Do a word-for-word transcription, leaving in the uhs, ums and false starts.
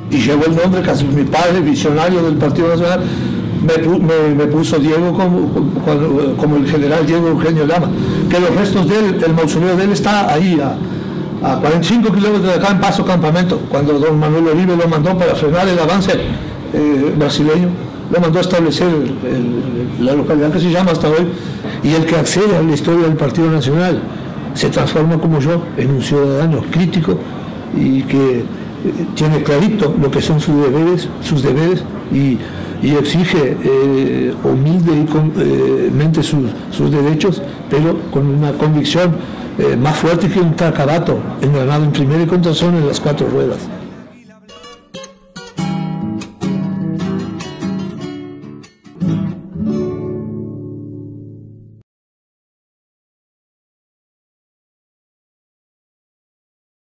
y llevo el nombre, casi mi padre, visionario del Partido Nacional, me, me, me puso Diego como, como, como el general Diego Eugenio Lama, que los restos de él, el mausoleo de él está ahí a, a cuarenta y cinco kilómetros de acá en Paso Campamento, cuando don Manuel Oribe lo mandó para frenar el avance eh, brasileño, lo mandó a establecer el, el, la localidad que se llama hasta hoy, y el que accede a la historia del Partido Nacional se transforma como yo en un ciudadano crítico y que eh, tiene clarito lo que son sus deberes, sus deberes y, y exige eh, humildemente sus, sus derechos, pero con una convicción eh, más fuerte que un tarcarato engranado en primera y contrazón en las cuatro ruedas.